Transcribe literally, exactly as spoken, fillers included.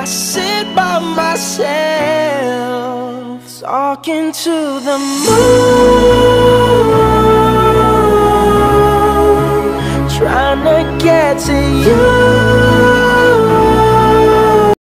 sit by myself, talking to the moon, trying to get to you.